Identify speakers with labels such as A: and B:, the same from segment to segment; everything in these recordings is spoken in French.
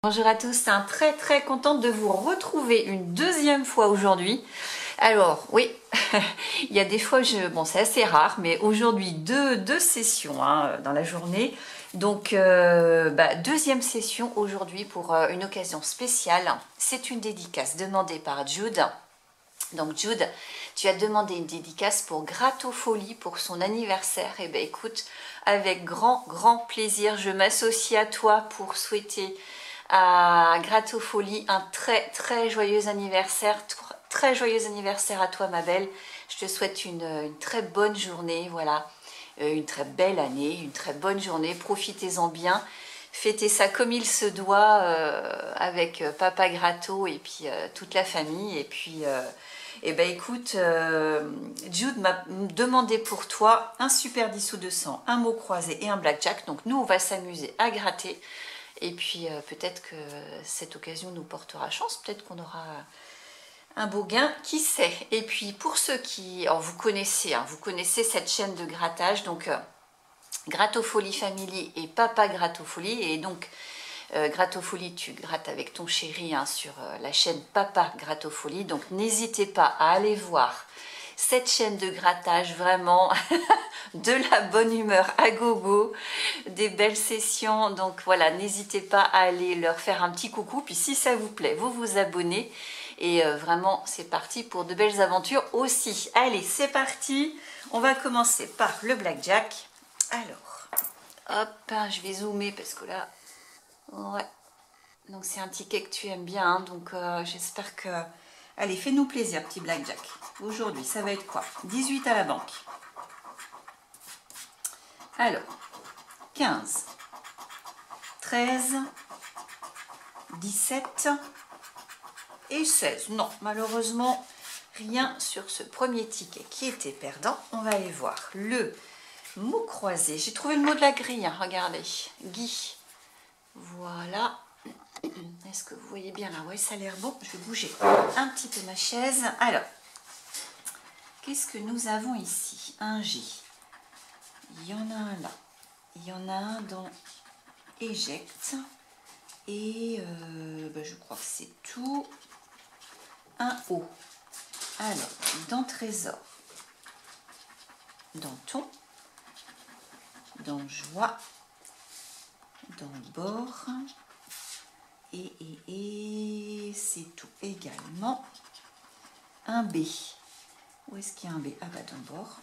A: Bonjour à tous, très contente de vous retrouver une deuxième fois aujourd'hui. Alors oui, il y a des fois, bon c'est assez rare, mais aujourd'hui deux sessions dans la journée. Donc deuxième session aujourd'hui pour une occasion spéciale. C'est une dédicace demandée par Jude. Donc Jude, tu as demandé une dédicace pour Grattofolie pour son anniversaire. Et bien écoute, avec grand plaisir, je m'associe à toi pour souhaiter à Grattofolie un très joyeux anniversaire. Très joyeux anniversaire à toi ma belle. Je te souhaite une très bonne journée, voilà. Une très belle année, une très bonne journée. Profitez-en bien. Fêtez ça comme il se doit avec Papa Gratto et puis toute la famille. Et puis, écoute, Jude m'a demandé pour toi un super dissous de sang, un mot croisé et un blackjack. Donc nous, on va s'amuser à gratter. Et puis peut-être que cette occasion nous portera chance. Peut-être qu'on aura un beau gain, qui sait. Et puis pour ceux qui... Alors vous connaissez cette chaîne de grattage. Donc... Grattofolie Family et Papa Grattofolie. Et donc, Grattofolie, tu grattes avec ton chéri sur la chaîne Papa Grattofolie. Donc, n'hésitez pas à aller voir cette chaîne de grattage, vraiment de la bonne humeur à gogo, des belles sessions. Donc, voilà, n'hésitez pas à aller leur faire un petit coucou. Puis, si ça vous plaît, vous vous abonnez. Et vraiment, c'est parti pour de belles aventures aussi. Allez, c'est parti. On va commencer par le blackjack. Alors, hop, je vais zoomer parce que là, ouais. Donc c'est un ticket que tu aimes bien, donc j'espère que... Allez, fais-nous plaisir, petit blackjack. Aujourd'hui, ça va être quoi? 18 à la banque. Alors, 15, 13, 17 et 16. Non, malheureusement, rien sur ce premier ticket qui était perdant. On va aller voir le... mot croisé. J'ai trouvé le mot de la grille, regardez. Guy. Voilà. Est-ce que vous voyez bien là? Oui, ça a l'air bon. Je vais bouger un petit peu ma chaise. Alors, qu'est-ce que nous avons ici? Un J. Il y en a un là. Il y en a un dans Éjecte. Et je crois que c'est tout. Un O. Alors, dans Trésor. Dans Ton. Dans Joie. Dans Bord. Et c'est tout également. Un B. Où est-ce qu'il y a un B? Ah bah dans Bord.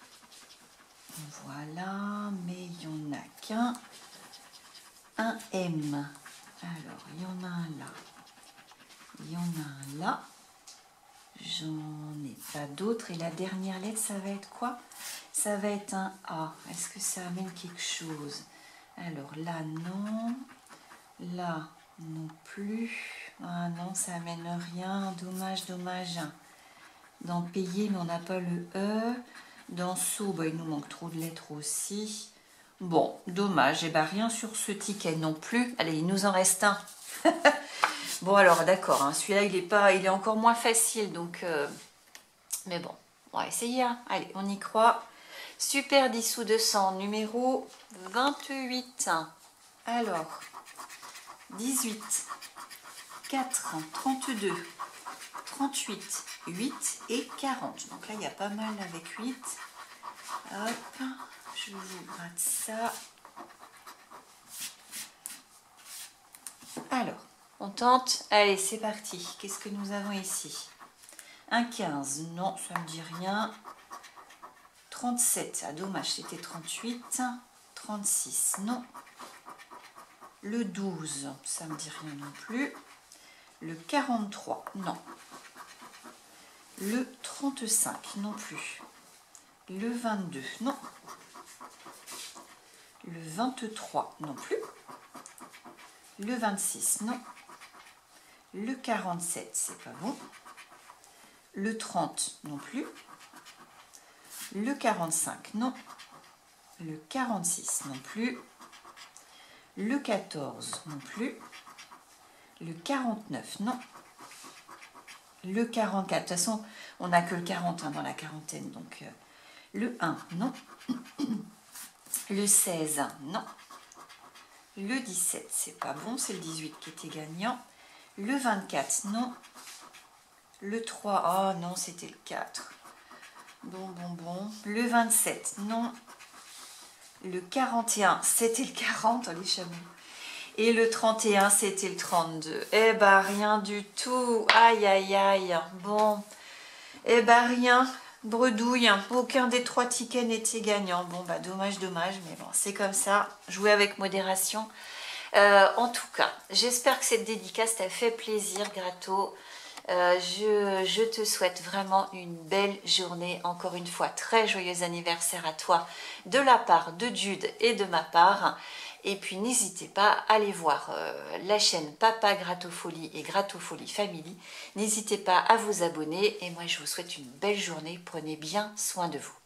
A: Voilà, mais il n'y en a qu'un. Un M. Alors, il y en a un là. Il y en a un là. J'en ai pas d'autres. Et la dernière lettre, ça va être quoi? Ça va être un A. Est-ce que ça amène quelque chose? Alors là, non. Là, non plus. Ah non, ça amène rien. Dommage. Dans payer, mais on n'a pas le E. Dans saut, il nous manque trop de lettres aussi. Bon, dommage. Et rien sur ce ticket non plus. Allez, il nous en reste un. Bon, alors, d'accord. Celui-là, il est encore moins facile. Donc, mais bon, on va essayer. Allez, on y croit. Super dissous de sang, numéro 28. Alors... 18, 4, 32, 38, 8 et 40. Donc là, il y a pas mal avec 8. Hop, je vous gratte ça. Alors, on tente. Allez, c'est parti. Qu'est-ce que nous avons ici? Un 15, non, ça ne me dit rien. 37, ah dommage, c'était 38. 36, non. Le 12, ça ne me dit rien non plus. Le 43, non. Le 35, non plus. Le 22, non. Le 23, non plus. Le 26, non. Le 47, c'est pas bon. Le 30, non plus. Le 45, non. Le 46, non plus. Le 14 non plus, le 49 non, le 44, de toute façon on n'a que le 40 dans la quarantaine, donc le 1 non, le 16 non, Le 17, c'est pas bon, c'est le 18 qui était gagnant. Le 24, non. Le 3, oh non, c'était le 4. Bon. Le 27, non. Le 41, c'était le 40, les chameaux. Et le 31, c'était le 32. Eh ben, rien du tout. Aïe, aïe, aïe. Bon. Eh ben, rien. Bredouille. Aucun des 3 tickets n'était gagnant. Bon, bah, dommage, mais bon, c'est comme ça. Jouer avec modération. En tout cas, j'espère que cette dédicace t'a fait plaisir, Grato. Je te souhaite vraiment une belle journée. Encore une fois, très joyeux anniversaire à toi de la part de Jude et de ma part. Et puis n'hésitez pas à aller voir la chaîne Papa Gratofolie et Gratofolie Family. N'hésitez pas à vous abonner et moi je vous souhaite une belle journée. Prenez bien soin de vous.